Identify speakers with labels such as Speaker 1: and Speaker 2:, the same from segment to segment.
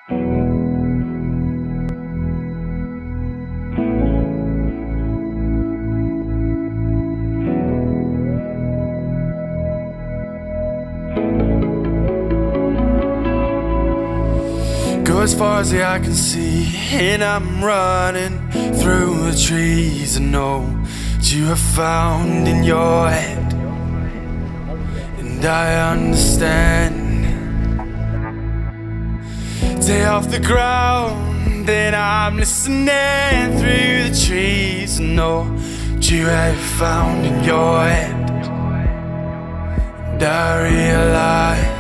Speaker 1: Go as far as the eye can see, and I'm running through the trees. I know what you have found in your head, and I understand. Stay off the ground, then I'm listening through the trees. I know what you have found in your head, and I realize.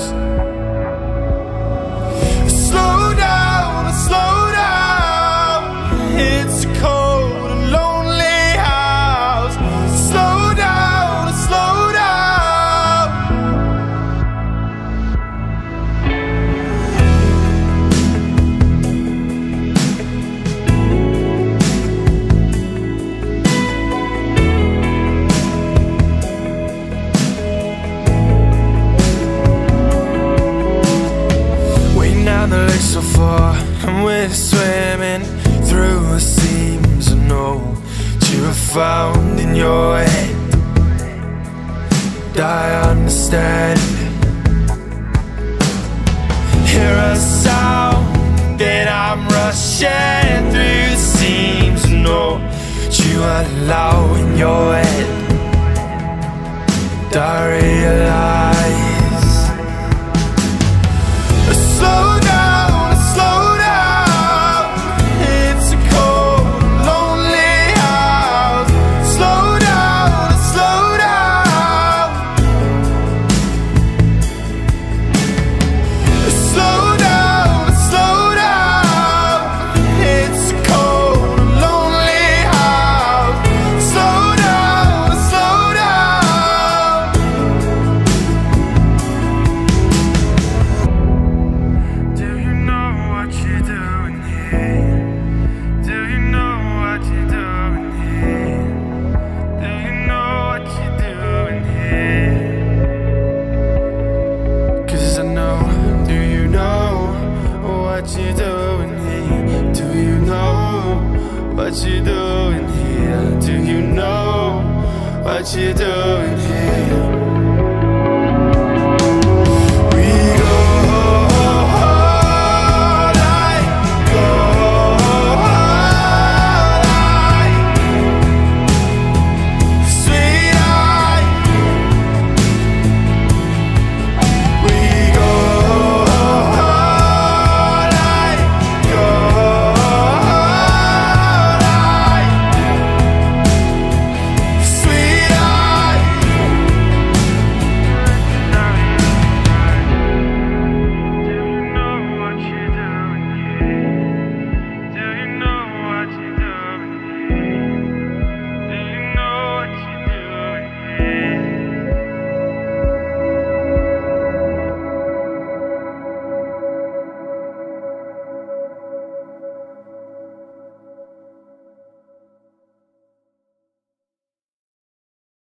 Speaker 1: Slow down, it's a cold and lonely house. Slow down, slow down. Waiting down the lake so far, and we're swimming through the seams. I know what you have found in your head, and I understand. Hear a sound, then I'm rushing through the seams. I know what you allow in your head, and I realize. Slow down, slow down. It's a cold, lonely house. Slow down, slow down. Slow down, slow down. It's a cold, lonely house. Slow down, slow down. Do you know what you're doing here? Do you know what you're doing here? Do you know what you're doing here? 'Cause I know, do you know what you're doing here? Do you know what you're doing here? Do you know what you're doing here?